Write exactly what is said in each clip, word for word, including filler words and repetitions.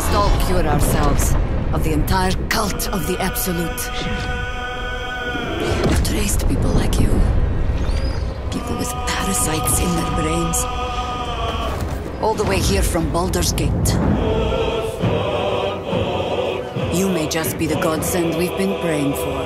must all cure ourselves of the entire cult of the Absolute. I've traced people like you. People with parasites in their brains. All the way here from Baldur's Gate. You may just be the godsend we've been praying for.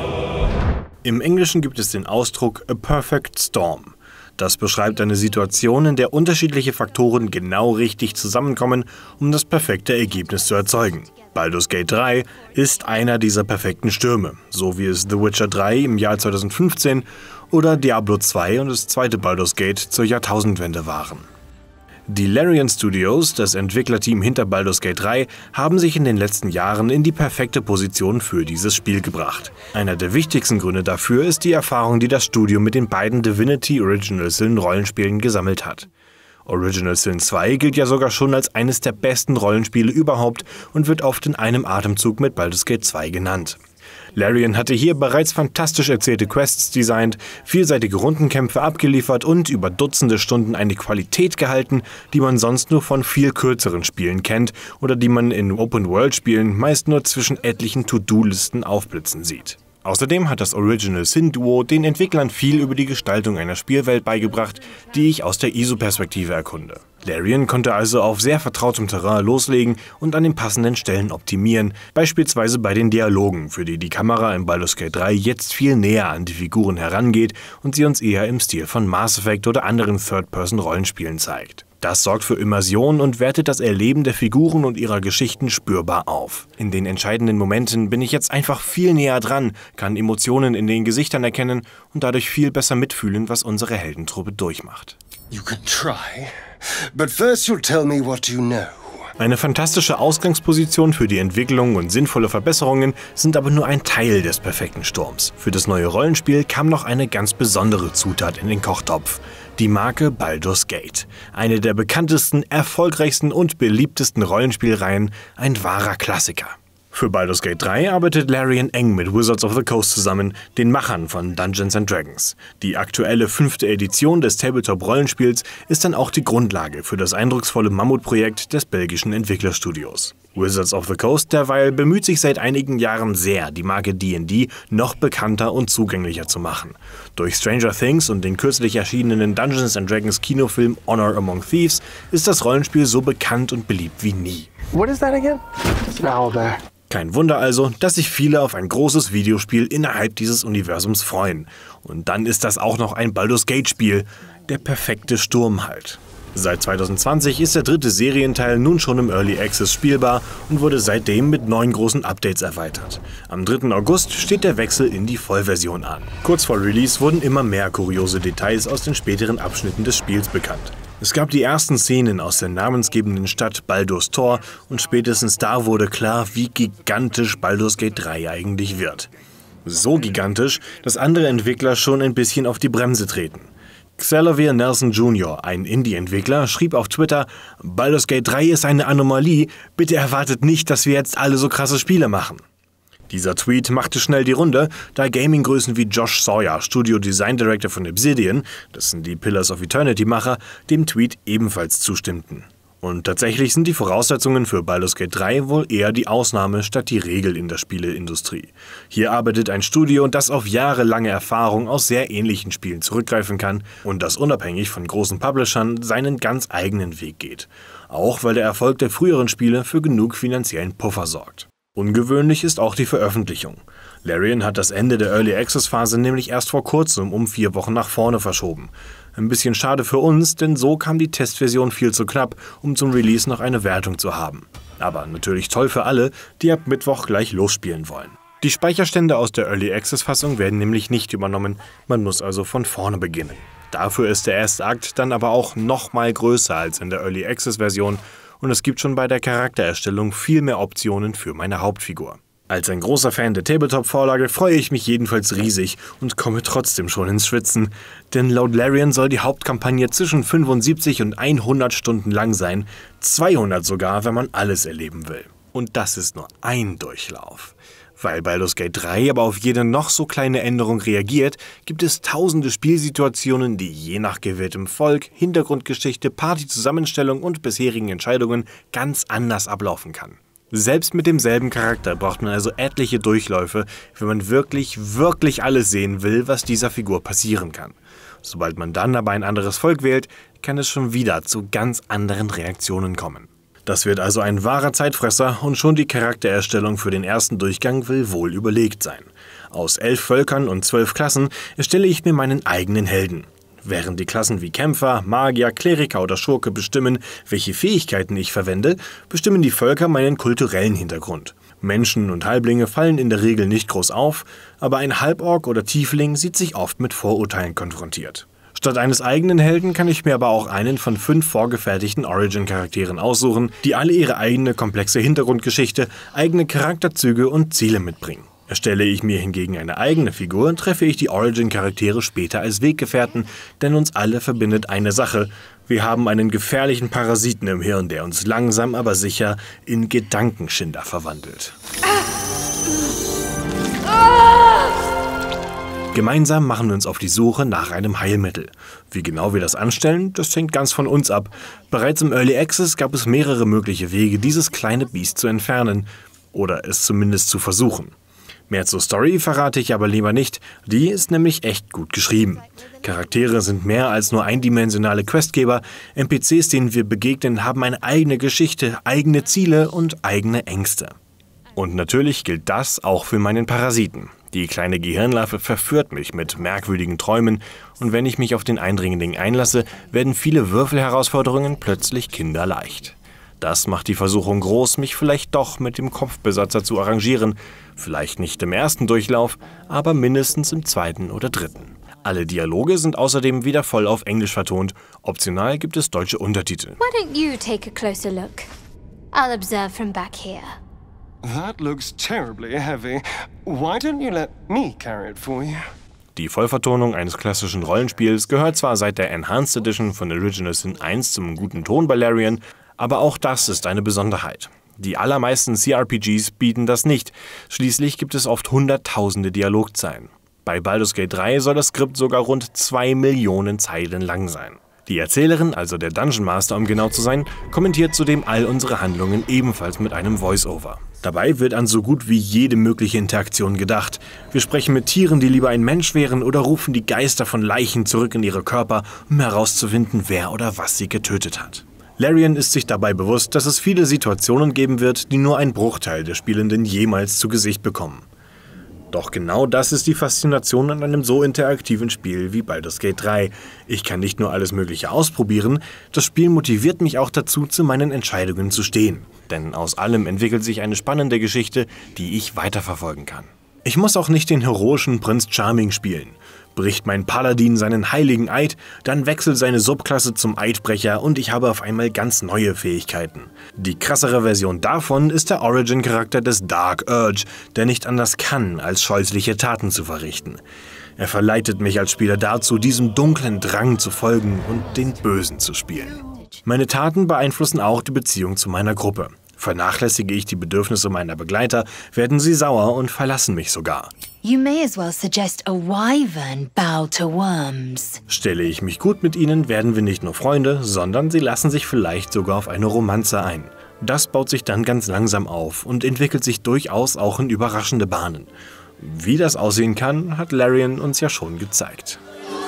Im Englischen gibt es den Ausdruck a perfect storm. Das beschreibt eine Situation, in der unterschiedliche Faktoren genau richtig zusammenkommen, um das perfekte Ergebnis zu erzeugen. Baldur's Gate drei ist einer dieser perfekten Stürme, so wie es The Witcher drei im Jahr zweitausendfünfzehn oder Diablo zwei und das zweite Baldur's Gate zur Jahrtausendwende waren. Die Larian Studios, das Entwicklerteam hinter Baldur's Gate drei, haben sich in den letzten Jahren in die perfekte Position für dieses Spiel gebracht. Einer der wichtigsten Gründe dafür ist die Erfahrung, die das Studio mit den beiden Divinity Original Sin Rollenspielen gesammelt hat. Original Sin zwei gilt ja sogar schon als eines der besten Rollenspiele überhaupt und wird oft in einem Atemzug mit Baldur's Gate zwei genannt. Larian hatte hier bereits fantastisch erzählte Quests designt, vielseitige Rundenkämpfe abgeliefert und über Dutzende Stunden eine Qualität gehalten, die man sonst nur von viel kürzeren Spielen kennt oder die man in Open-World-Spielen meist nur zwischen etlichen To-Do-Listen aufblitzen sieht. Außerdem hat das Original Sin Duo den Entwicklern viel über die Gestaltung einer Spielwelt beigebracht, die ich aus der I S O-Perspektive erkunde. Larian konnte also auf sehr vertrautem Terrain loslegen und an den passenden Stellen optimieren, beispielsweise bei den Dialogen, für die die Kamera in Baldur's Gate drei jetzt viel näher an die Figuren herangeht und sie uns eher im Stil von Mass Effect oder anderen Third-Person-Rollenspielen zeigt. Das sorgt für Immersion und wertet das Erleben der Figuren und ihrer Geschichten spürbar auf. In den entscheidenden Momenten bin ich jetzt einfach viel näher dran, kann Emotionen in den Gesichtern erkennen und dadurch viel besser mitfühlen, was unsere Heldentruppe durchmacht. You can try, but first you'll tell me what you know. Eine fantastische Ausgangsposition für die Entwicklung und sinnvolle Verbesserungen sind aber nur ein Teil des perfekten Sturms. Für das neue Rollenspiel kam noch eine ganz besondere Zutat in den Kochtopf: die Marke Baldur's Gate. Eine der bekanntesten, erfolgreichsten und beliebtesten Rollenspielreihen, ein wahrer Klassiker. Für Baldur's Gate drei arbeitet Larian eng mit Wizards of the Coast zusammen, den Machern von Dungeons and Dragons. Die aktuelle fünfte Edition des Tabletop-Rollenspiels ist dann auch die Grundlage für das eindrucksvolle Mammutprojekt des belgischen Entwicklerstudios. Wizards of the Coast derweil bemüht sich seit einigen Jahren sehr, die Marke D and D noch bekannter und zugänglicher zu machen. Durch Stranger Things und den kürzlich erschienenen Dungeons and Dragons Kinofilm Honor Among Thieves ist das Rollenspiel so bekannt und beliebt wie nie. What is that again? Now there. Kein Wunder also, dass sich viele auf ein großes Videospiel innerhalb dieses Universums freuen. Und dann ist das auch noch ein Baldur's Gate-Spiel. Der perfekte Sturm halt. Seit zweitausendzwanzig ist der dritte Serienteil nun schon im Early Access spielbar und wurde seitdem mit neun großen Updates erweitert. Am dritten August steht der Wechsel in die Vollversion an. Kurz vor Release wurden immer mehr kuriose Details aus den späteren Abschnitten des Spiels bekannt. Es gab die ersten Szenen aus der namensgebenden Stadt Baldur's Tor und spätestens da wurde klar, wie gigantisch Baldur's Gate drei eigentlich wird. So gigantisch, dass andere Entwickler schon ein bisschen auf die Bremse treten. Xavier Nelson Junior, ein Indie-Entwickler, schrieb auf Twitter: Baldur's Gate drei ist eine Anomalie, bitte erwartet nicht, dass wir jetzt alle so krasse Spiele machen. Dieser Tweet machte schnell die Runde, da Gaming-Größen wie Josh Sawyer, Studio Design Director von Obsidian, das sind die Pillars of Eternity-Macher, dem Tweet ebenfalls zustimmten. Und tatsächlich sind die Voraussetzungen für Baldur's Gate drei wohl eher die Ausnahme statt die Regel in der Spieleindustrie. Hier arbeitet ein Studio, das auf jahrelange Erfahrung aus sehr ähnlichen Spielen zurückgreifen kann und das unabhängig von großen Publishern seinen ganz eigenen Weg geht. Auch weil der Erfolg der früheren Spiele für genug finanziellen Puffer sorgt. Ungewöhnlich ist auch die Veröffentlichung. Larian hat das Ende der Early Access Phase nämlich erst vor kurzem um vier Wochen nach vorne verschoben. Ein bisschen schade für uns, denn so kam die Testversion viel zu knapp, um zum Release noch eine Wertung zu haben. Aber natürlich toll für alle, die ab Mittwoch gleich losspielen wollen. Die Speicherstände aus der Early Access Fassung werden nämlich nicht übernommen, man muss also von vorne beginnen. Dafür ist der erste Akt dann aber auch noch mal größer als in der Early Access Version und es gibt schon bei der Charaktererstellung viel mehr Optionen für meine Hauptfigur. Als ein großer Fan der Tabletop-Vorlage freue ich mich jedenfalls riesig und komme trotzdem schon ins Schwitzen, denn laut Larian soll die Hauptkampagne zwischen fünfundsiebzig und hundert Stunden lang sein, zweihundert sogar, wenn man alles erleben will. Und das ist nur ein Durchlauf. Weil Baldur's Gate drei aber auf jede noch so kleine Änderung reagiert, gibt es tausende Spielsituationen, die je nach gewähltem Volk, Hintergrundgeschichte, Partyzusammenstellung und bisherigen Entscheidungen ganz anders ablaufen kann. Selbst mit demselben Charakter braucht man also etliche Durchläufe, wenn man wirklich, wirklich alles sehen will, was dieser Figur passieren kann. Sobald man dann aber ein anderes Volk wählt, kann es schon wieder zu ganz anderen Reaktionen kommen. Das wird also ein wahrer Zeitfresser und schon die Charaktererstellung für den ersten Durchgang will wohl überlegt sein. Aus elf Völkern und zwölf Klassen erstelle ich mir meinen eigenen Helden. Während die Klassen wie Kämpfer, Magier, Kleriker oder Schurke bestimmen, welche Fähigkeiten ich verwende, bestimmen die Völker meinen kulturellen Hintergrund. Menschen und Halblinge fallen in der Regel nicht groß auf, aber ein Halborg oder Tiefling sieht sich oft mit Vorurteilen konfrontiert. Statt eines eigenen Helden kann ich mir aber auch einen von fünf vorgefertigten Origin-Charakteren aussuchen, die alle ihre eigene komplexe Hintergrundgeschichte, eigene Charakterzüge und Ziele mitbringen. Erstelle ich mir hingegen eine eigene Figur, treffe ich die Origin-Charaktere später als Weggefährten, denn uns alle verbindet eine Sache: Wir haben einen gefährlichen Parasiten im Hirn, der uns langsam aber sicher in Gedankenschinder verwandelt. Gemeinsam machen wir uns auf die Suche nach einem Heilmittel. Wie genau wir das anstellen, das hängt ganz von uns ab. Bereits im Early Access gab es mehrere mögliche Wege, dieses kleine Biest zu entfernen. Oder es zumindest zu versuchen. Mehr zur Story verrate ich aber lieber nicht, die ist nämlich echt gut geschrieben. Charaktere sind mehr als nur eindimensionale Questgeber, N P Cs, denen wir begegnen, haben eine eigene Geschichte, eigene Ziele und eigene Ängste. Und natürlich gilt das auch für meinen Parasiten. Die kleine Gehirnlarve verführt mich mit merkwürdigen Träumen und wenn ich mich auf den Eindringling einlasse, werden viele Würfelherausforderungen plötzlich kinderleicht. Das macht die Versuchung groß, mich vielleicht doch mit dem Kopfbesatzer zu arrangieren. Vielleicht nicht im ersten Durchlauf, aber mindestens im zweiten oder dritten. Alle Dialoge sind außerdem wieder voll auf Englisch vertont. Optional gibt es deutsche Untertitel. Why don't you take a closer look? I'll observe from back here. That looks terribly heavy. Why don't you let me carry it for you? Die Vollvertonung eines klassischen Rollenspiels gehört zwar seit der Enhanced Edition von Original Sin eins zum guten Ton bei Larian, aber auch das ist eine Besonderheit. Die allermeisten C R P Gs bieten das nicht. Schließlich gibt es oft hunderttausende Dialogzeilen. Bei Baldur's Gate drei soll das Skript sogar rund zwei Millionen Zeilen lang sein. Die Erzählerin, also der Dungeon Master, um genau zu sein, kommentiert zudem all unsere Handlungen ebenfalls mit einem Voice-Over. Dabei wird an so gut wie jede mögliche Interaktion gedacht. Wir sprechen mit Tieren, die lieber ein Mensch wären, oder rufen die Geister von Leichen zurück in ihre Körper, um herauszufinden, wer oder was sie getötet hat. Larian ist sich dabei bewusst, dass es viele Situationen geben wird, die nur ein Bruchteil der Spielenden jemals zu Gesicht bekommen. Doch genau das ist die Faszination an einem so interaktiven Spiel wie Baldur's Gate drei. Ich kann nicht nur alles Mögliche ausprobieren, das Spiel motiviert mich auch dazu, zu meinen Entscheidungen zu stehen. Denn aus allem entwickelt sich eine spannende Geschichte, die ich weiterverfolgen kann. Ich muss auch nicht den heroischen Prinz Charming spielen. Bricht mein Paladin seinen heiligen Eid, dann wechselt seine Subklasse zum Eidbrecher und ich habe auf einmal ganz neue Fähigkeiten. Die krassere Version davon ist der Origin-Charakter des Dark Urge, der nicht anders kann, als scheußliche Taten zu verrichten. Er verleitet mich als Spieler dazu, diesem dunklen Drang zu folgen und den Bösen zu spielen. Meine Taten beeinflussen auch die Beziehung zu meiner Gruppe. Vernachlässige ich die Bedürfnisse meiner Begleiter, werden sie sauer und verlassen mich sogar. You may as well suggest a wyvern bow to worms. Stelle ich mich gut mit ihnen, werden wir nicht nur Freunde, sondern sie lassen sich vielleicht sogar auf eine Romanze ein. Das baut sich dann ganz langsam auf und entwickelt sich durchaus auch in überraschende Bahnen. Wie das aussehen kann, hat Larian uns ja schon gezeigt.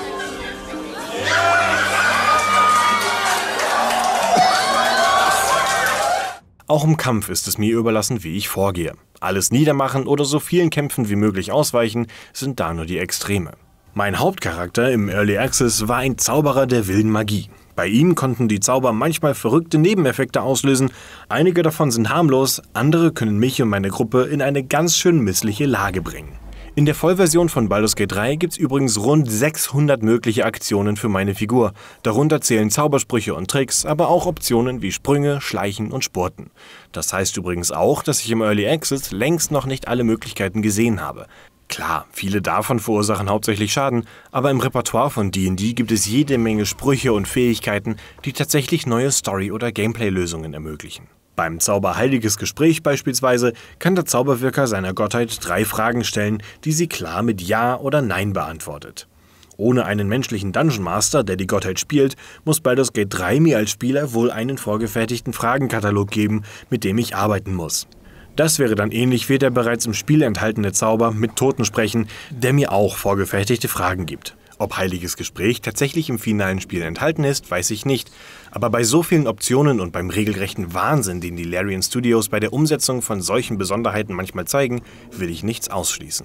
Auch im Kampf ist es mir überlassen, wie ich vorgehe. Alles niedermachen oder so vielen Kämpfen wie möglich ausweichen, sind da nur die Extreme. Mein Hauptcharakter im Early Access war ein Zauberer der wilden Magie. Bei ihm konnten die Zauber manchmal verrückte Nebeneffekte auslösen. Einige davon sind harmlos, andere können mich und meine Gruppe in eine ganz schön missliche Lage bringen. In der Vollversion von Baldur's Gate drei gibt es übrigens rund sechshundert mögliche Aktionen für meine Figur. Darunter zählen Zaubersprüche und Tricks, aber auch Optionen wie Sprünge, Schleichen und Spurten. Das heißt übrigens auch, dass ich im Early Access längst noch nicht alle Möglichkeiten gesehen habe. Klar, viele davon verursachen hauptsächlich Schaden, aber im Repertoire von D und D gibt es jede Menge Sprüche und Fähigkeiten, die tatsächlich neue Story- oder Gameplay-Lösungen ermöglichen. Beim Zauber Heiliges Gespräch beispielsweise kann der Zauberwirker seiner Gottheit drei Fragen stellen, die sie klar mit Ja oder Nein beantwortet. Ohne einen menschlichen Dungeon Master, der die Gottheit spielt, muss Baldur's Gate drei mir als Spieler wohl einen vorgefertigten Fragenkatalog geben, mit dem ich arbeiten muss. Das wäre dann ähnlich wie der bereits im Spiel enthaltene Zauber mit Toten sprechen, der mir auch vorgefertigte Fragen gibt. Ob heiliges Gespräch tatsächlich im finalen Spiel enthalten ist, weiß ich nicht. Aber bei so vielen Optionen und beim regelrechten Wahnsinn, den die Larian Studios bei der Umsetzung von solchen Besonderheiten manchmal zeigen, will ich nichts ausschließen.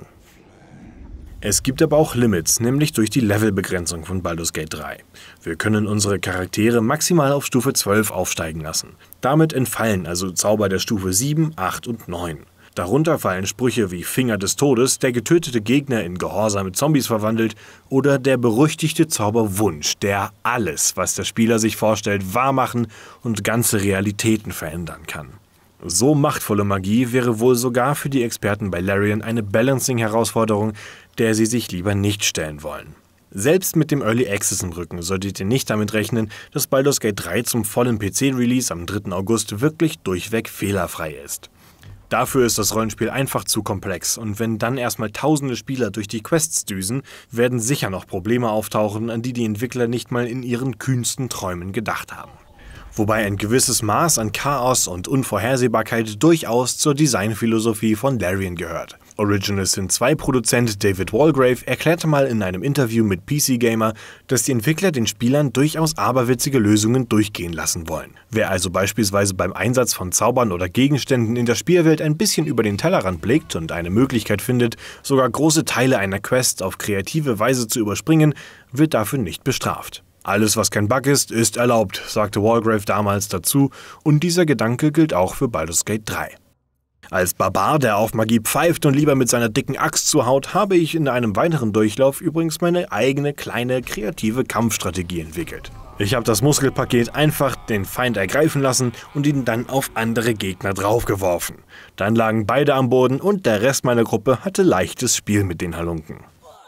Es gibt aber auch Limits, nämlich durch die Levelbegrenzung von Baldur's Gate drei. Wir können unsere Charaktere maximal auf Stufe zwölf aufsteigen lassen. Damit entfallen also Zauber der Stufe sieben, acht und neun. Darunter fallen Sprüche wie Finger des Todes, der getötete Gegner in gehorsame Zombies verwandelt, oder der berüchtigte Zauber Wunsch, der alles, was der Spieler sich vorstellt, wahrmachen und ganze Realitäten verändern kann. So machtvolle Magie wäre wohl sogar für die Experten bei Larian eine Balancing-Herausforderung, der sie sich lieber nicht stellen wollen. Selbst mit dem Early Access im Rücken solltet ihr nicht damit rechnen, dass Baldur's Gate drei zum vollen P C-Release am dritten August wirklich durchweg fehlerfrei ist. Dafür ist das Rollenspiel einfach zu komplex, und wenn dann erstmal tausende Spieler durch die Quests düsen, werden sicher noch Probleme auftauchen, an die die Entwickler nicht mal in ihren kühnsten Träumen gedacht haben. Wobei ein gewisses Maß an Chaos und Unvorhersehbarkeit durchaus zur Designphilosophie von Larian gehört. Original Sin zwei Produzent David Walgrave erklärte mal in einem Interview mit P C Gamer, dass die Entwickler den Spielern durchaus aberwitzige Lösungen durchgehen lassen wollen. Wer also beispielsweise beim Einsatz von Zaubern oder Gegenständen in der Spielwelt ein bisschen über den Tellerrand blickt und eine Möglichkeit findet, sogar große Teile einer Quest auf kreative Weise zu überspringen, wird dafür nicht bestraft. Alles, was kein Bug ist, ist erlaubt, sagte Walgrave damals dazu, und dieser Gedanke gilt auch für Baldur's Gate drei. Als Barbar, der auf Magie pfeift und lieber mit seiner dicken Axt zuhaut, habe ich in einem weiteren Durchlauf übrigens meine eigene kleine kreative Kampfstrategie entwickelt. Ich habe das Muskelpaket einfach den Feind ergreifen lassen und ihn dann auf andere Gegner draufgeworfen. Dann lagen beide am Boden und der Rest meiner Gruppe hatte leichtes Spiel mit den Halunken.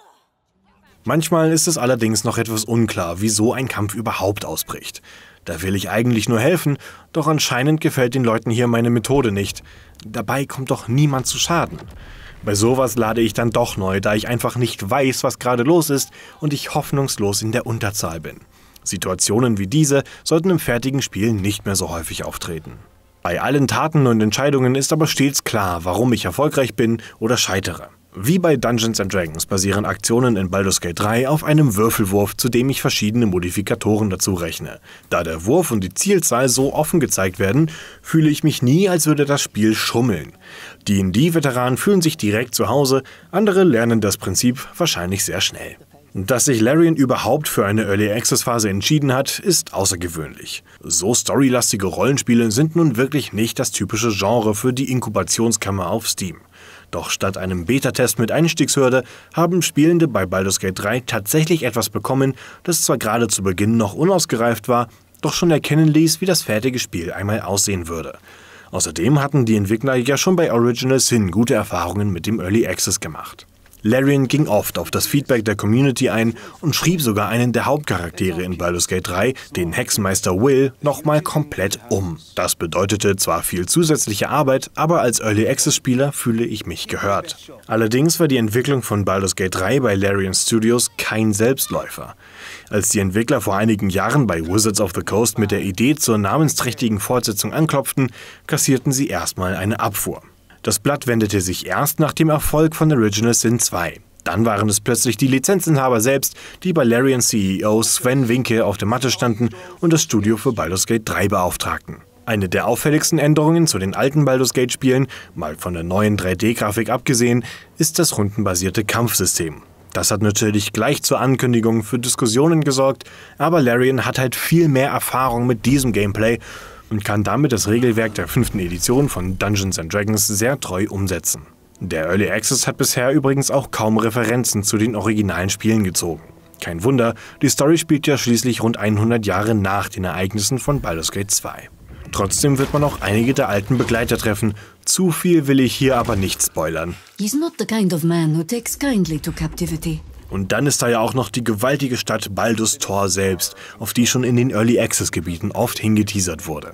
Manchmal ist es allerdings noch etwas unklar, wieso ein Kampf überhaupt ausbricht. Da will ich eigentlich nur helfen, doch anscheinend gefällt den Leuten hier meine Methode nicht. Dabei kommt doch niemand zu Schaden. Bei sowas lade ich dann doch neu, da ich einfach nicht weiß, was gerade los ist und ich hoffnungslos in der Unterzahl bin. Situationen wie diese sollten im fertigen Spiel nicht mehr so häufig auftreten. Bei allen Taten und Entscheidungen ist aber stets klar, warum ich erfolgreich bin oder scheitere. Wie bei Dungeons and Dragons basieren Aktionen in Baldur's Gate drei auf einem Würfelwurf, zu dem ich verschiedene Modifikatoren dazu rechne. Da der Wurf und die Zielzahl so offen gezeigt werden, fühle ich mich nie, als würde das Spiel schummeln. D und D-Veteranen fühlen sich direkt zu Hause, andere lernen das Prinzip wahrscheinlich sehr schnell. Dass sich Larian überhaupt für eine Early Access Phase entschieden hat, ist außergewöhnlich. So storylastige Rollenspiele sind nun wirklich nicht das typische Genre für die Inkubationskammer auf Steam. Doch statt einem Beta-Test mit Einstiegshürde haben Spielende bei Baldur's Gate drei tatsächlich etwas bekommen, das zwar gerade zu Beginn noch unausgereift war, doch schon erkennen ließ, wie das fertige Spiel einmal aussehen würde. Außerdem hatten die Entwickler ja schon bei Original Sin gute Erfahrungen mit dem Early Access gemacht. Larian ging oft auf das Feedback der Community ein und schrieb sogar einen der Hauptcharaktere in Baldur's Gate drei, den Hexenmeister Will, nochmal komplett um. Das bedeutete zwar viel zusätzliche Arbeit, aber als Early Access Spieler fühle ich mich gehört. Allerdings war die Entwicklung von Baldur's Gate drei bei Larian Studios kein Selbstläufer. Als die Entwickler vor einigen Jahren bei Wizards of the Coast mit der Idee zur namensträchtigen Fortsetzung anklopften, kassierten sie erstmal eine Abfuhr. Das Blatt wendete sich erst nach dem Erfolg von Original Sin zwei. Dann waren es plötzlich die Lizenzinhaber selbst, die bei Larian C E O Sven Vincke auf der Matte standen und das Studio für Baldur's Gate drei beauftragten. Eine der auffälligsten Änderungen zu den alten Baldur's Gate Spielen, mal von der neuen drei D-Grafik abgesehen, ist das rundenbasierte Kampfsystem. Das hat natürlich gleich zur Ankündigung für Diskussionen gesorgt, aber Larian hat halt viel mehr Erfahrung mit diesem Gameplay und kann damit das Regelwerk der fünften Edition von Dungeons and Dragons sehr treu umsetzen. Der Early Access hat bisher übrigens auch kaum Referenzen zu den originalen Spielen gezogen. Kein Wunder, die Story spielt ja schließlich rund hundert Jahre nach den Ereignissen von Baldur's Gate zwei. Trotzdem wird man auch einige der alten Begleiter treffen. Zu viel will ich hier aber nicht spoilern. He's not the kind of man who takes kindly to captivity. Und dann ist da ja auch noch die gewaltige Stadt Baldur's Tor selbst, auf die schon in den Early Access Gebieten oft hingeteasert wurde.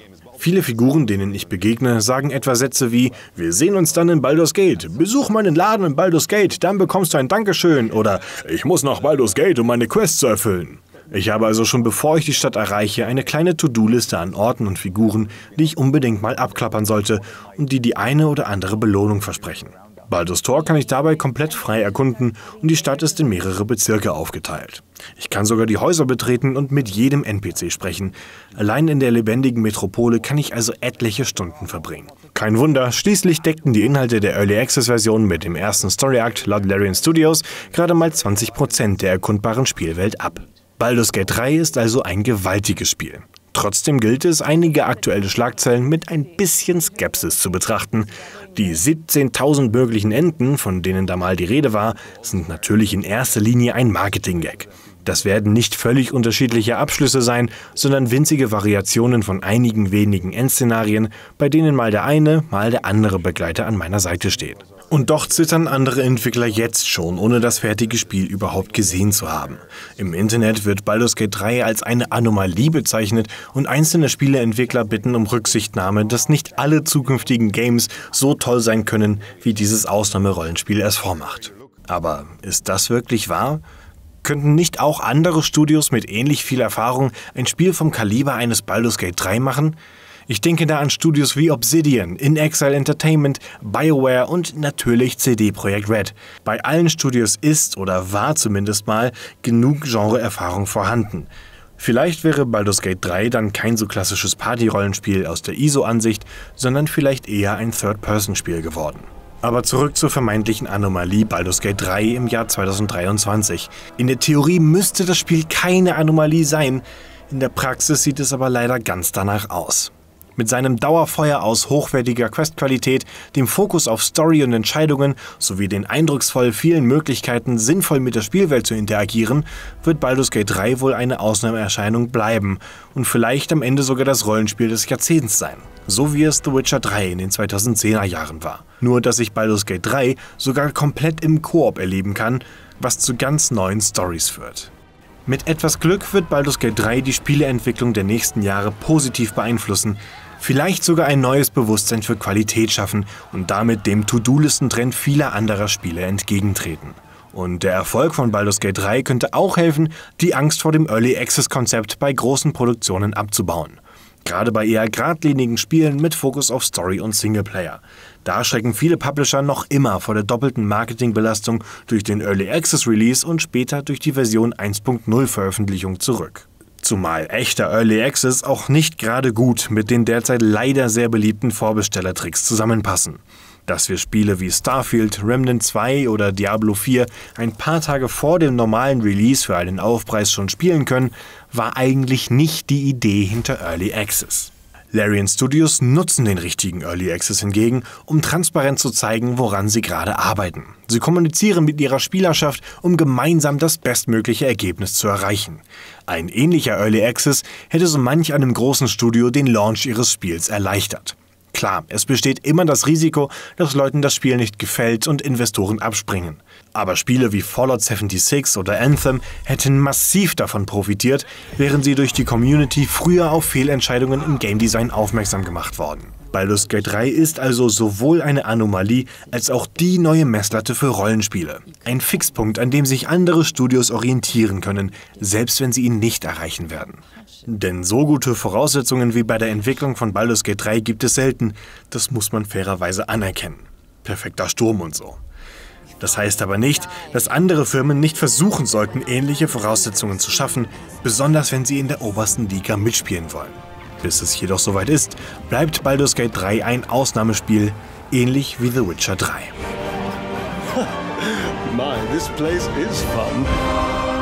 Viele Figuren, denen ich begegne, sagen etwa Sätze wie „Wir sehen uns dann in Baldur's Gate. Besuch meinen Laden in Baldur's Gate, dann bekommst du ein Dankeschön“ oder „Ich muss nach Baldur's Gate, um meine Quest zu erfüllen“. Ich habe also schon bevor ich die Stadt erreiche, eine kleine To-Do-Liste an Orten und Figuren, die ich unbedingt mal abklappern sollte und die die eine oder andere Belohnung versprechen. Baldur's Tor kann ich dabei komplett frei erkunden und die Stadt ist in mehrere Bezirke aufgeteilt. Ich kann sogar die Häuser betreten und mit jedem N P C sprechen. Allein in der lebendigen Metropole kann ich also etliche Stunden verbringen. Kein Wunder, schließlich deckten die Inhalte der Early Access Version mit dem ersten Story Act laut Larian Studios gerade mal zwanzig Prozent der erkundbaren Spielwelt ab. Baldur's Gate drei ist also ein gewaltiges Spiel. Trotzdem gilt es, einige aktuelle Schlagzeilen mit ein bisschen Skepsis zu betrachten. Die siebzehntausend möglichen Enden, von denen da mal die Rede war, sind natürlich in erster Linie ein Marketing-Gag. Das werden nicht völlig unterschiedliche Abschlüsse sein, sondern winzige Variationen von einigen wenigen Endszenarien, bei denen mal der eine, mal der andere Begleiter an meiner Seite steht. Und doch zittern andere Entwickler jetzt schon, ohne das fertige Spiel überhaupt gesehen zu haben. Im Internet wird Baldur's Gate drei als eine Anomalie bezeichnet und einzelne Spieleentwickler bitten um Rücksichtnahme, dass nicht alle zukünftigen Games so toll sein können, wie dieses Ausnahmerollenspiel es vormacht. Aber ist das wirklich wahr? Könnten nicht auch andere Studios mit ähnlich viel Erfahrung ein Spiel vom Kaliber eines Baldur's Gate drei machen? Ich denke da an Studios wie Obsidian, inXile Entertainment, BioWare und natürlich C D Projekt Red. Bei allen Studios ist oder war zumindest mal genug Genre-Erfahrung vorhanden. Vielleicht wäre Baldur's Gate drei dann kein so klassisches Party-Rollenspiel aus der I S O-Ansicht, sondern vielleicht eher ein Third-Person-Spiel geworden. Aber zurück zur vermeintlichen Anomalie Baldur's Gate drei im Jahr zweitausenddreiundzwanzig. In der Theorie müsste das Spiel keine Anomalie sein, in der Praxis sieht es aber leider ganz danach aus. Mit seinem Dauerfeuer aus hochwertiger Questqualität, dem Fokus auf Story und Entscheidungen sowie den eindrucksvoll vielen Möglichkeiten, sinnvoll mit der Spielwelt zu interagieren, wird Baldur's Gate drei wohl eine Ausnahmeerscheinung bleiben und vielleicht am Ende sogar das Rollenspiel des Jahrzehnts sein. So wie es The Witcher drei in den zweitausendzehner Jahren war. Nur dass ich Baldur's Gate drei sogar komplett im Koop erleben kann, was zu ganz neuen Storys führt. Mit etwas Glück wird Baldur's Gate drei die Spieleentwicklung der nächsten Jahre positiv beeinflussen, vielleicht sogar ein neues Bewusstsein für Qualität schaffen und damit dem To-Do-Listen-Trend vieler anderer Spiele entgegentreten. Und der Erfolg von Baldur's Gate drei könnte auch helfen, die Angst vor dem Early-Access-Konzept bei großen Produktionen abzubauen. Gerade bei eher geradlinigen Spielen mit Fokus auf Story und Singleplayer. Da schrecken viele Publisher noch immer vor der doppelten Marketingbelastung durch den Early Access Release und später durch die Version eins Punkt null Veröffentlichung zurück. Zumal echter Early Access auch nicht gerade gut mit den derzeit leider sehr beliebten Vorbestellertricks zusammenpassen. Dass wir Spiele wie Starfield, Remnant zwei oder Diablo vier ein paar Tage vor dem normalen Release für einen Aufpreis schon spielen können, war eigentlich nicht die Idee hinter Early Access. Larian Studios nutzen den richtigen Early Access hingegen, um transparent zu zeigen, woran sie gerade arbeiten. Sie kommunizieren mit ihrer Spielerschaft, um gemeinsam das bestmögliche Ergebnis zu erreichen. Ein ähnlicher Early Access hätte so manch einem großen Studio den Launch ihres Spiels erleichtert. Klar, es besteht immer das Risiko, dass Leuten das Spiel nicht gefällt und Investoren abspringen. Aber Spiele wie Fallout sechsundsiebzig oder Anthem hätten massiv davon profitiert, wären sie durch die Community früher auf Fehlentscheidungen im Game Design aufmerksam gemacht worden. Baldur's Gate drei ist also sowohl eine Anomalie als auch die neue Messlatte für Rollenspiele. Ein Fixpunkt, an dem sich andere Studios orientieren können, selbst wenn sie ihn nicht erreichen werden. Denn so gute Voraussetzungen wie bei der Entwicklung von Baldur's Gate drei gibt es selten, das muss man fairerweise anerkennen. Perfekter Sturm und so. Das heißt aber nicht, dass andere Firmen nicht versuchen sollten, ähnliche Voraussetzungen zu schaffen, besonders wenn sie in der obersten Liga mitspielen wollen. Bis es jedoch soweit ist, bleibt Baldur's Gate drei ein Ausnahmespiel, ähnlich wie The Witcher drei. My, this place is fun.